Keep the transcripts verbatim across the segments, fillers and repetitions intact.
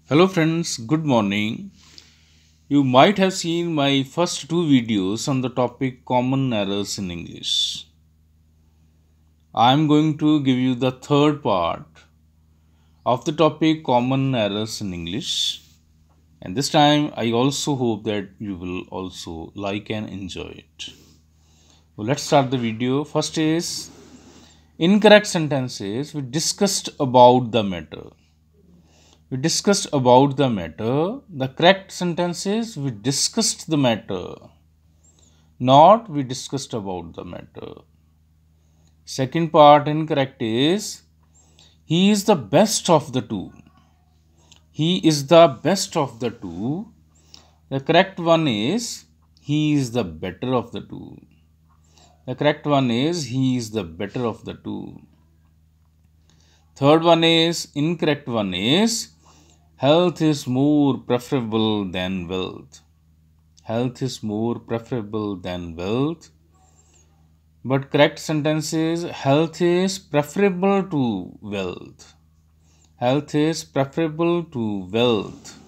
Hello friends, good morning. You might have seen my first two videos on the topic common errors in English. I am going to give you the third part of the topic common errors in English. And this time I also hope that you will also like and enjoy it. Well, let's start the video. First is incorrect sentences. We discussed about the matter. We discussed about the matter. The correct sentence is we discussed the matter, not we discussed about the matter. Second part incorrect is he is the best of the two. He is the best of the two. The correct one is he is the better of the two. The correct one is he is the better of the two. Third one is incorrect one is health is more preferable than wealth. Health is more preferable than wealth. But correct sentence is health is preferable to wealth. Health is preferable to wealth.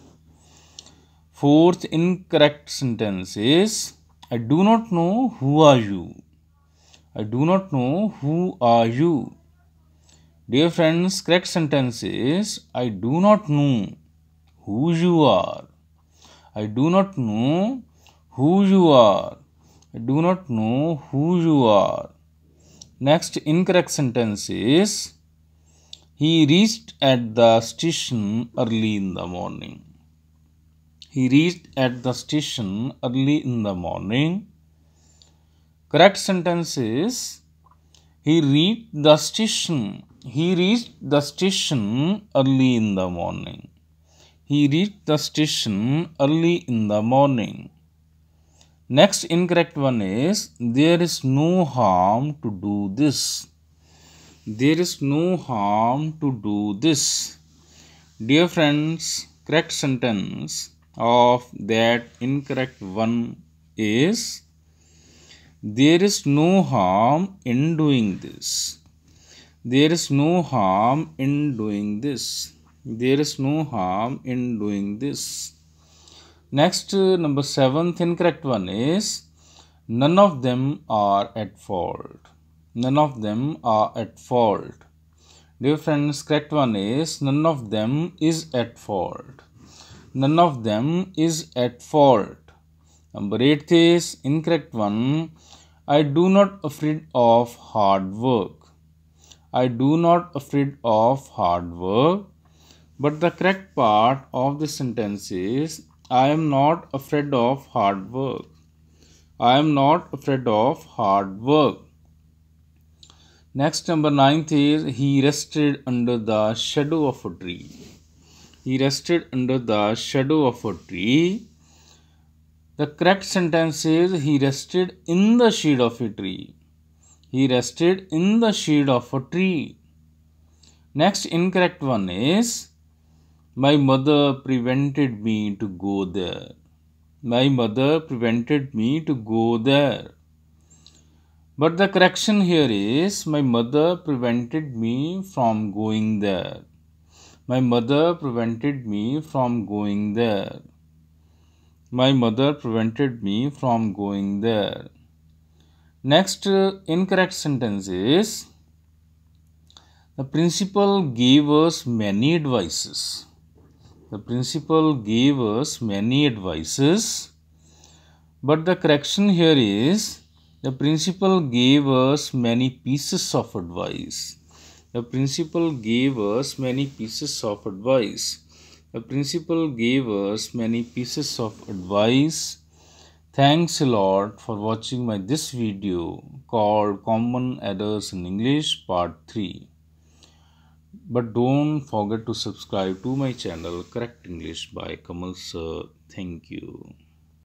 Fourth incorrect sentence is I do not know who are you. I do not know who are you. Dear friends, correct sentence is I do not know who you are. I do not know who you are. I do not know who you are. Next incorrect sentence is he reached at the station early in the morning. He reached at the station early in the morning. Correct sentence is he reached the station. He reached the station early in the morning. He reached the station early in the morning. Next incorrect one is there is no harm to do this. There is no harm to do this. Dear friends, correct sentence of that incorrect one is there is no harm in doing this. There is no harm in doing this. There is no harm in doing this. Next, uh, number seventh incorrect one is none of them are at fault. None of them are at fault. Dear friends, correct one is none of them is at fault. None of them is at fault. Number eight is incorrect one. I do not afraid of hard work. I do not afraid of hard work. But the correct part of the sentence is I am not afraid of hard work. I am not afraid of hard work. Next, number ninth is he rested under the shadow of a tree. He rested under the shadow of a tree. The correct sentence is he rested in the shade of a tree. He rested in the shade of a tree. Next incorrect one is my mother prevented me to go there. My mother prevented me to go there. But the correction here is my mother prevented me from going there. My mother prevented me from going there. My mother prevented me from going there. Next uh, incorrect sentence is the principal gave us many advices. The principal gave us many advices. But the correction here is the principal gave us many pieces of advice. The principal gave us many pieces of advice. The principal gave us many pieces of advice. Thanks a lot for watching my this video called Common Errors in English Part three. But don't forget to subscribe to my channel Correct English by Kamal Sir. Thank you.